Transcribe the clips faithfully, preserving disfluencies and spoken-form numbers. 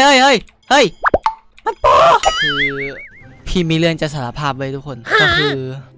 เฮ้ยเฮ้ยเฮ้ยมันโปคือพี่มีเรื่องจะสารภาพไว้ทุกคนก็คื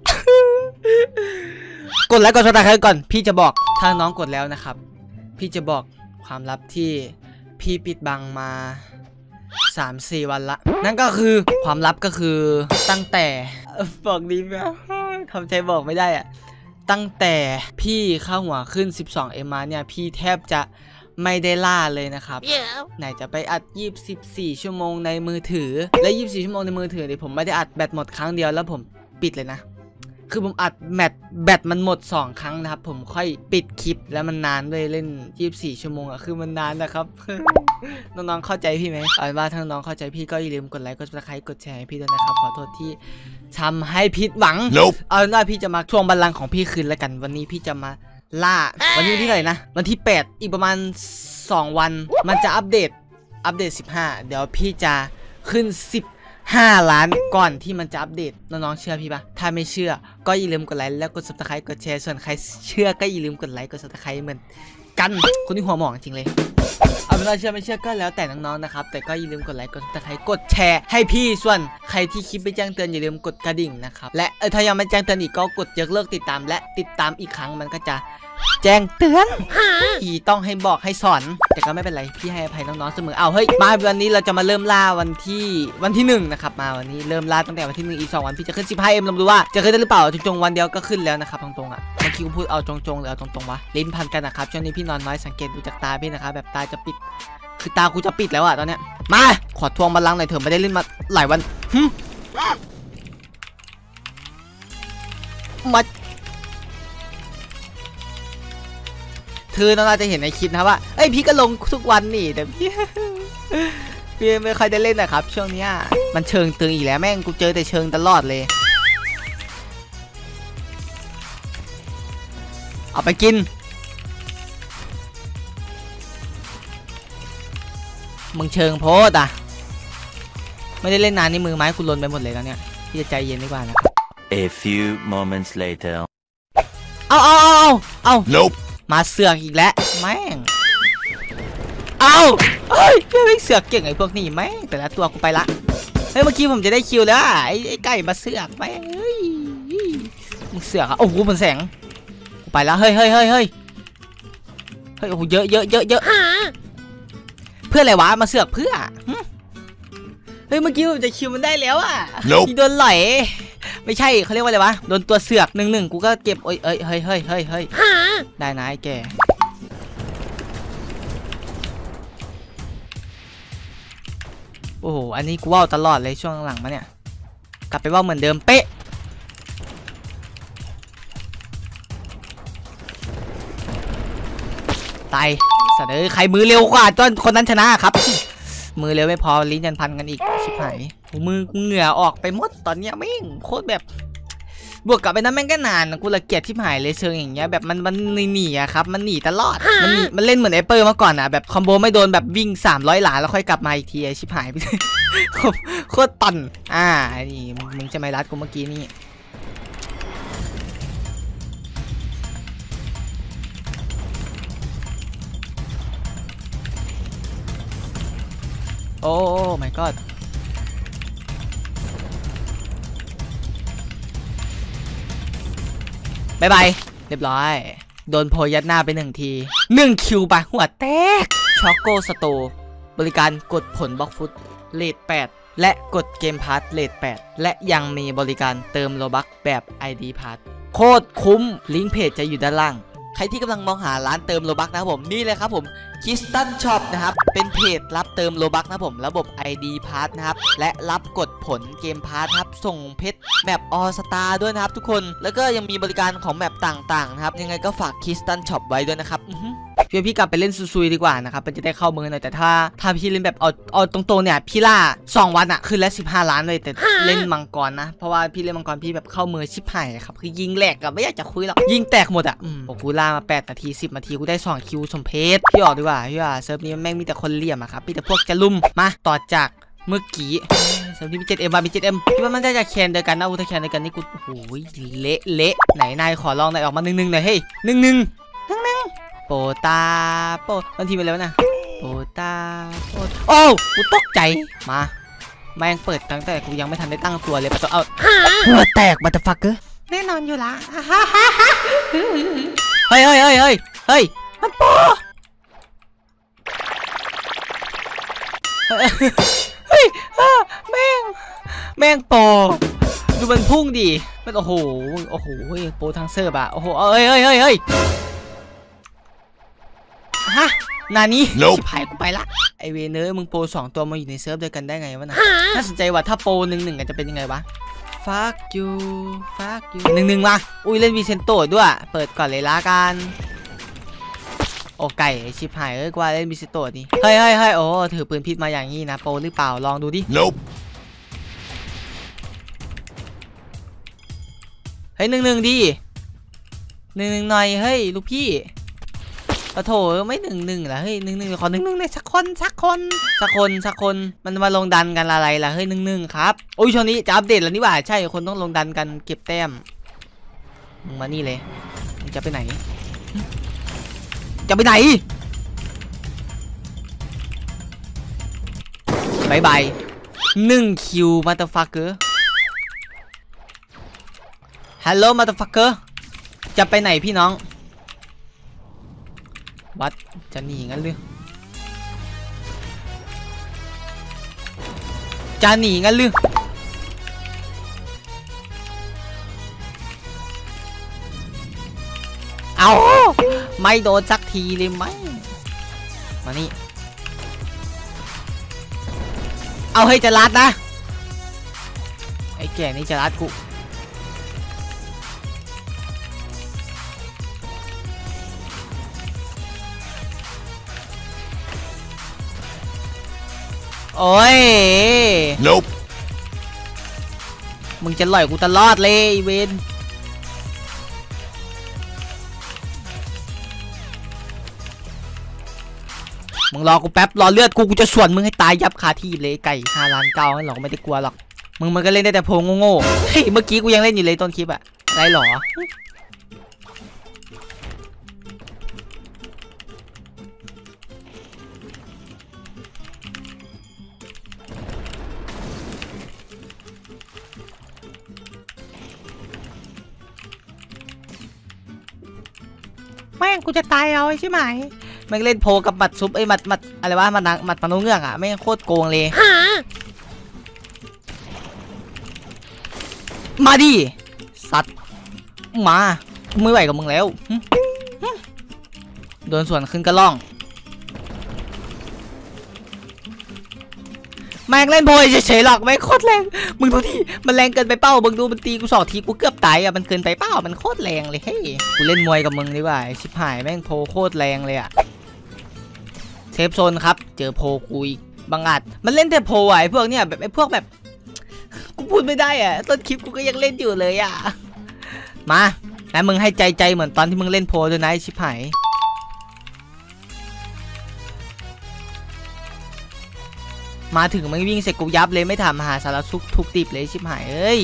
อกดไลค์กดซับสไครต์ก่อนพี่จะบอกถ้าน้องกดแล้วนะครับพี่จะบอกความลับที่พี่ปิดบังมา สามสี่ วันละนั่นก็คือความลับก็คือตั้งแต่บอกดีไหมทำใจบอกไม่ได้อะตั้งแต่พี่เข้าหัวขึ้น สิบสองเอ็ม มาเนี่ยพี่แทบจะไม่ได้ล่าเลยนะครับ yeah. ไหนจะไปอัดยี่สิบสี่ชั่วโมงในมือถือและยี่สิบสี่ชั่วโมงในมือถือเนี่ยผมไม่ได้อัดแบตหมดครั้งเดียวแล้วผมปิดเลยนะคือผมอัดแมทแบตมันหมดสองครั้งนะครับผมค่อยปิดคลิปแล้วมันนานด้วยเล่นยี่สิบสี่ชั่วโมงอะคือมันนานนะครับ น้องๆเข้าใจพี่ไหมเอาเป็นว่าถ้าน้องเข้าใจพี่ก็อย่าลืมกดไลค์กดซับสไครต์กดแชร์ให้พี่ด้วยนะครับขอโทษที่ทำให้ผิดหวัง nope. เอาเป็นว่าพี่จะมาทวงบัลลังก์ของพี่คืนแล้วกันวันนี้พี่จะมาล่าวันนี้ที่เท่าไหร่นะวันที่แปดอีกประมาณสองวันมันจะอัปเดตอัปเดตสิบห้าเดี๋ยวพี่จะขึ้นสิบห้าล้านก่อนที่มันจะอัปเดตน้องๆเชื่อพี่ปะถ้าไม่เชื่อก็อย่าลืมกดไลค์แล้วกด ซับสไครต์ กดแชร์ส่วนใครเชื่อก็อย่าลืมกดไลค์กด ซับสไครต์เหมือนกันคนที่หัวหมองจริงเลยเอาเป็นว่าเชื่อไม่เชื่อก็แล้วแต่น้องๆนะครับแต่ก็อย่าลืมกดไลค์กด ซับสไครต์ กดแชร์ให้พี่ส่วนใครที่คลิปไม่แจ้งเตือนอย่าลืมกดกระดิ่งนะครับและเออถ้ายังไม่แจ้งเตือนอีกก็กดยกเลิกติดตามและติดตามอีกครั้งมันก็จะแจ้งเตือนอีต้องให้บอกให้สอนแต่ก็ไม่เป็นไรพี่ให้อภัยน้องๆเสมอเอาเฮ้ยมาวันนี้เราจะมาเริ่มล่าวันที่วันที่หนึ่งนะครับมาวันนี้เริ่มล่าตั้งแต่วันที่หนึ่งอีกสองวันพี่จะขึ้น สิบห้าเอ็ม ลองดูว่าจะขึ้นได้หรือเปล่าจงๆวันเดียวก็ขึ้นแล้วนะครับตรงๆอ่ะเมื่อกี้กูพูดเอาจงๆหรือเอาตรงๆวะลิ้นพันกันนะครับช่วงนี้พี่นอนน้อยสังเกตดูจากตาพี่นะครับแบบตาจะปิดคือตากูจะปิดแล้วอ่ะตอนเนี้ยมาขอทวงบัลลังก์หน่อยเถอะไม่ได้เล่นมาหลายวันมาคือน้องๆจะเห็นในคลิปนะว่าเอ้ยพี่ก็ลงทุกวันนี่แต่พี่พี่ไม่ค่อยได้เล่นนะครับช่วงนี้มันเชิงตึงอีกแล้วแม่งกูเจอแต่เชิงตลอดเลยเอาไปกินมึงเชิงโพสอ่ะไม่ได้เล่นนานนี่มือไม้กูลนไปหมดเลยแล้วเนี่ยพี่จะใจเย็นดีกว่านะ A few moments later เอาเอาเอาเอา nopeมาเสือกอีกแล้วแม่งเอาเฮ้ยไม่เสือกเก่งไอ้พวกนี้แม่งแต่ละตัวกูไปละเฮ้ยเมื่อกี้ผมจะได้คิวแล้วไอ้ไอ้ไก่มาเสือกแม่งเฮ้ยมึงเสือกอ่ะโอ้โหมันแสงกูไปละเฮ้ยเฮ้ยเฮ้ยเฮ้ยเฮ้ยโอ้โหเยอะเยอะเยอะเยอะเพื่ออะไรวะมาเสือกเพื่อเฮ้ยเมื่อกี้ผมจะคิวมันได้แล้วอ่ะที่โดนไหลไม่ใช่เขาเรียกว่าอะไรวะโดนตัวเสือกหนึ่งหนึ่งกูก็เก็บโอ้ยเอ้ยเฮ้ยเฮ้ยเฮ้ยเฮ้ยได้นะไอ้แกโอ้โหอันนี้กูว่าวตลอดเลยช่วงหลังมาเนี่ยกลับไปว่าวเหมือนเดิมเป๊ะตายสัตว์เอ้ยใครมือเร็วกว่าจนคนนั้นชนะครับมือเร็วไม่พอลิ้นยันพันกันอีกชิบหายมือกูเหงื่อออกไปหมดตอนเนี้ยแม่งโคตรแบบบวกกับไปนั้นแม่งก็นานกูละเกียดชิบหายเลยเชิงอย่างเงี้ยแบบมันมันหนีอะครับมันหนีตลอดมันหนีมันเล่นเหมือนไอเปอร์มาก่อนอะแบบคอมโบไม่โดนแบบวิ่งสามร้อยหลาแล้วค่อยกลับมาอีกทีชิบหายไปโคตรตันอ่านี่มึงจะไม่รัดกูเมื่อกี้นี่โอ้ my god บายบายเรียบร้อยโดนโพยัดหน้าไปหนึ่งทีหนึ่งคิวไปหัวแตกช็อกโกสโตบริการกดผลบล็อกฟุตเลทแปดและกดเกมพาร์ทเลทแปดและยังมีบริการเติมโลบัคแบบ ไอ ดี พาร์ทโคตรคุ้มลิงก์เพจจะอยู่ด้านล่างใครที่กำลังมองหาร้านเติมโลบัคนะครับผมนี่เลยครับผมคิสตันช็อปนะครับเป็นเพจรับเติมโลบัคนะครับผมระบบ ไอ ดี พาร์ทนะครับและรับกดผลเกมพาร์ทครับส่งเพชรแมปออสตาร์ด้วยนะครับทุกคนแล้วก็ยังมีบริการของแมปต่างๆนะครับยังไงก็ฝากคิสตันช็อปไว้ด้วยนะครับเพื่อพี่กลับไปเล่นซุยๆดีกว่านะครับมันจะได้เข้ามือหน่อยแต่ถ้าถ้าพี่เล่นแบบเอาเอาตรงๆเนี่ยพี่ล่าสองวันอะขึ้นแล้วสิบห้าล้านเลยแต่เล่นมังกรนะเพราะว่าพี่เล่นมังกรพี่แบบเข้ามือชิบหายครับคือยิงแหลกกับไม่อยากจะคุยหรอกยิงแตกหมดอะอืมกูล่ามาแปดนาทีสิบนาทีกูได้สองคิวสมเพชพี่ออกดีกว่าพี่ว่าเซิร์ฟนี้แม่งมีแต่คนเหลี่ยมอะครับมีแต่พวกจะลุ่มมาต่อจากเมื่อกี้เซิร์ฟนี้มี เจ็ดเอ็ม มามี เจ็ดเอ็ม คิดว่ามันได้จากแคนเดียวกันนะอุทแคนเดียวกันนี่กูโอ้โหเละเละไหนนายขอลองหน่อยออกมาหนึ่งหนึ่งหน่อยเฮ้ยหนึ่งหนึ่งหนึ่งหนึ่งโปตาโปมันทีไปแล้วนะโปตาโปโอ้กูตกใจมาแม่งเปิดตั้งแต่กูยังไม่ทันได้ตั้งตัวเลยประตูเอาหัวแตกบัตเตอร์ฟักเกอร์แน่นอนอยู่ละเฮ้ยเฮ้ยเฮ้ยเฮ้ยเฮ้ยมันโปเฮ้ยแม่งแม่งโปดูมันพุ่งดิมันโอ้โหโอ้โหโปทั้งเซิร์ฟอะโอ้โหเฮ้ยเฮ้ยเฮ้ยเฮ้ยฮะนานี้ชิบหายกูไปละไอเวเนอร์มึงโปรสองตัวมาอยู่ในเซิร์ฟเดียวกันได้ไงวะนะน่าสนใจว่าถ้าโปรหนึ่งหนึ่งกันจะเป็นยังไงวะ fuck you fuck you หนึ่งหนึ่งมาอุ้ยเล่นวีเซนโต้ด้วยเปิดก่อนเลยละกันโอ้ไก่ชิบหายเอ้ยกว่าเล่นวีเซนโต้ดิเฮ้ยเฮ้ยเฮ้ยโอ้ถือปืนพิษมาอย่างนี้นะโปรหรือเปล่าลองดูดิ nope เฮ้ยหนึ่งหนึ่งดิหนึ่งหนึ่งหน่อยเฮ้ยลูกพี่โอ้โถไม่หนึ่งหนึ่งเหรอเฮ้ยหนึ่งหนึ่งขอหนึ่งหนึ่งเลยสักคนสักคนสักคนสักคนมันมาลงดันกันอะไรล่ะเฮ้ยหนึ่งหนึ่งครับโอ้ยช่วงนี้จะอัปเดตแล้วนี่หว่าใช่คนต้องลงดันกันเก็บแต้มมึงมานี่เลยมึงจะไปไหนจะไปไหนบายบายหนึ่งคิวมาเตอร์ฟักเกอร์ฮัลโหลมาเตอร์ฟักเกอร์จะไปไหนพี่น้องวัดจะหนีงั้นหรือจะหนีงั้นหรือเอาไม่โดนสักทีเลยไหมมานี่เอาให้จะรัดนะไอ้แก่นี่จะรัดกูโอ้ย nope มึงจะหล่อยกูตลอดเลยเวนมึงรอกูแป๊บรอเลือดกูกูจะสวนมึงให้ตายยับคาที่เลยไก่ห้าล้านเก้าหรอกไม่ได้กลัวหรอกมึงมันก็เล่นได้แต่โพงโง่ๆเฮ้ยเมื่อกี้กูยังเล่นอยู่เลยต้นคลิปอะไรหรอแม่งกูจะตายเอาใช่ไหมแม่งเล่นโพกับหมัดซุปไอ้หมัดหมัดอะไรวะหมัดหมัดปนุเงือกอ่ะแม่งโคตรโกงเลยมาดิสัตว์มาไม่ไหวกับมึงแล้วโดนส่วนขึ้นกระล่องแม่งเล่นโพยเฉยๆหรอกแม่งโคตรแรงมึงดูดิมันแรงเกินไปเป้ามึงดูมันตีกูสองทีกูเกือบตายอ่ะมันเกินไปเป้ามันโคตรแรงเลยเฮ้ยกูเล่นมวยกับมึงดีกว่าชิบหายแม่งโพโคตรแรงเลยอ่ะเซฟโซนครับเจอโพกูอีกบางอาจมันเล่นแต่โพไอ้พวกเนี้ยแบบไอ้พวกแบบกูพูดไม่ได้อ่ะต้นคลิปกูก็ยังเล่นอยู่เลยอ่ะมาแล้วมึงให้ใจใจเหมือนตอนที่มึงเล่นโพด้วยนะชิบหายมาถึงมันวิ่งเสร็จกูยับเลยไม่ถามหาสารทุกทุกติบเลยชิบหายเอ้ย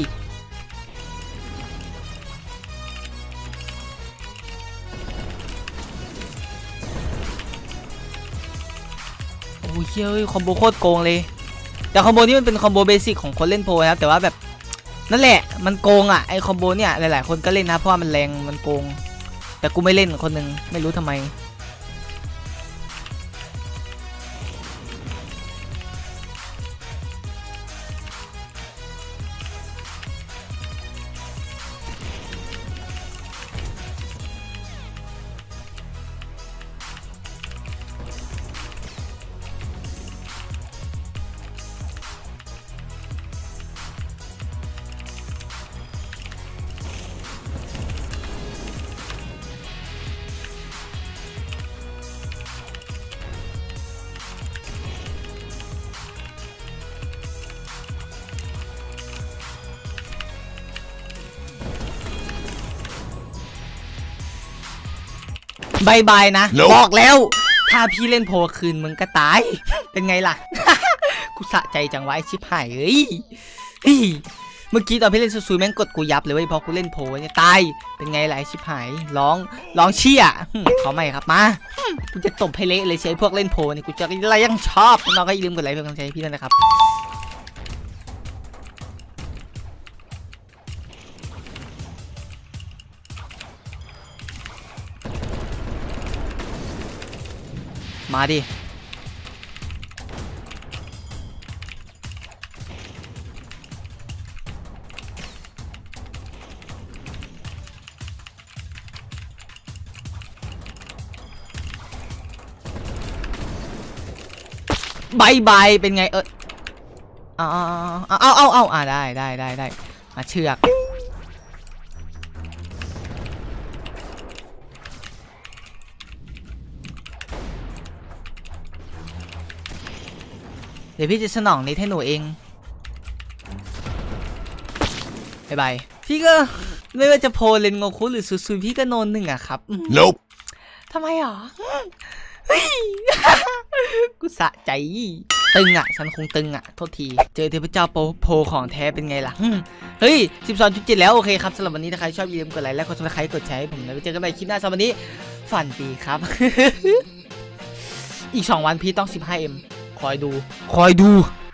โอ้ยเฮ้ยคอมโบโคตรโกงเลยแต่คอมโบนี้มันเป็นคอมโบเบสิกของคนเล่นโพนะครับแต่ว่าแบบนั่นแหละมันโกงอ่ะไอคอมโบเนี่ยหลายๆคนก็เล่นนะเพราะว่ามันแรงมันโกงแต่กูไม่เล่นคนหนึ่งไม่รู้ทำไมบายบายนะ nope. บอกแล้วถ้าพี่เล่นโพคืนมึงก็ตายเป็นไงล่ะ กูสะใจจังวะไอชิบหายเฮ้ยเมื่อกี้ตอนพี่เล่นซูซูแม่งกดกูยับเลยเว้ยพอกูเล่นโพเนี่ยตายเป็นไงล่ะไอ้ชิบหายร้องร้องเชี่ยขอใหม่ครับมากูจะตบให้เละเลยใช้พวกเล่นโพนี่กูจะอะไรยังชอบน้องก็อย่าลืมกดไลค์เพื่อกำลังใจให้พี่ด้วยนะครับมาดิบายบายเป็นไงเออเอาเอาเอาเอาเอาอ่าได้ได้ได้ได้มาเชือกเดี๋ยวพี่จะสนองนี้ให้หนูเองบายบายพี่ก็ไม่ว่าจะโพเลนโงคุหรือซูซูพี่ก็โนนหนึ่งอะครับ Nope ทำไมหรอกูสะใจตึงอ่ะฉันคงตึงอ่ะโทษทีเจอเทพเจ้าโปโพของแท้เป็นไงล่ะเฮ้ย สิบสองจุดเจ็ด แล้วโอเคครับสำหรับวันนี้ถ้าใครชอบอย่าลืมกดไลค์และกดซับสไครต์กดแชร์ให้ผมนะไปเจอกันใหม่คลิปหน้าสำหรับวันนี้ฝันดีครับ อีกสองวันพี่ต้อง สิบห้าเอ็ม คอยดูคอยดู